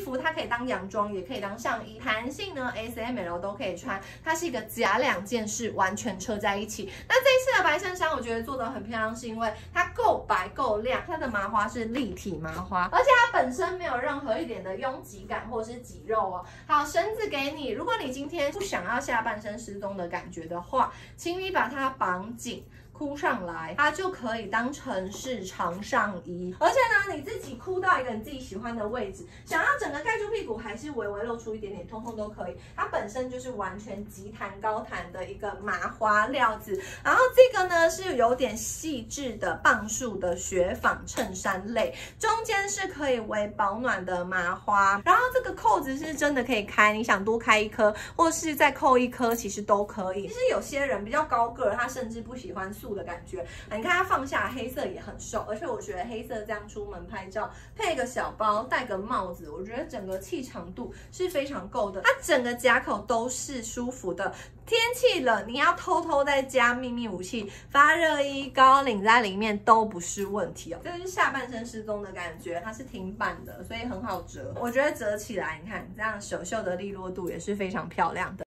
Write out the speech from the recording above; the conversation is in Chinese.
服它可以当洋装，也可以当上衣，弹性呢 S、M、L 都可以穿。它是一个夹2件式，完全车在一起。那这一次的白衬衫，我觉得做的很漂亮，是因为它够白够亮，它的麻花是立体麻花，而且它本身没有任何一点的拥挤感或是挤肉哦。好，绳子给你，如果你今天不想要下半身失踪的感觉的话，请你把它绑紧。箍上来，它就可以当成是长上衣，而且呢，你自己箍到一个你自己喜欢的位置，想要整个盖住屁股，还是微微露出一点点，通通都可以。它本身就是完全极弹高弹的一个麻花料子，然后这个呢是有点细致的磅数的雪纺衬衫类，中间是可以为保暖的麻花，然后这个扣子是真的可以开，你想多开1颗，或是再扣1颗，其实都可以。其实有些人比较高个，他甚至不喜欢素的感觉，你看它放下黑色也很瘦，而且我觉得黑色这样出门拍照，配个小包，戴个帽子，我觉得整个气场度是非常够的。它整个夹口都是舒服的，天气冷你要偷偷再加秘密武器，发热衣、高领在里面都不是问题哦。这是下半身失踪的感觉，它是挺板的，所以很好折。我觉得折起来，你看这样手袖的利落度也是非常漂亮的。